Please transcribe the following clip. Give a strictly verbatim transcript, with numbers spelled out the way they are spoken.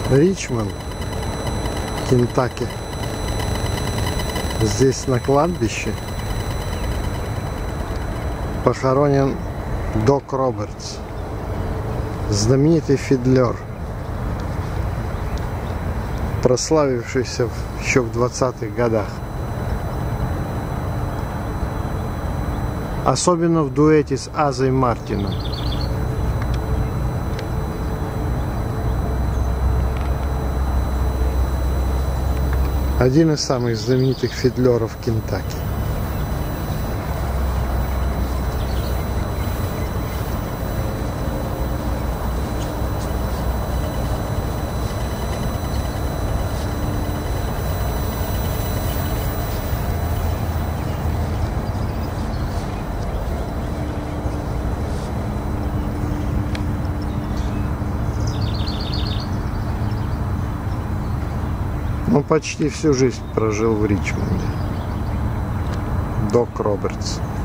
Ричмонд, Кентукки. Здесь на кладбище похоронен Док Робертс, знаменитый фидлер, прославившийся еще в двадцатых годах. Особенно в дуэте с Азой Мартином. Один из самых знаменитых фидлеров Кентукки. Он почти всю жизнь прожил в Ричмонде. Док Робертс.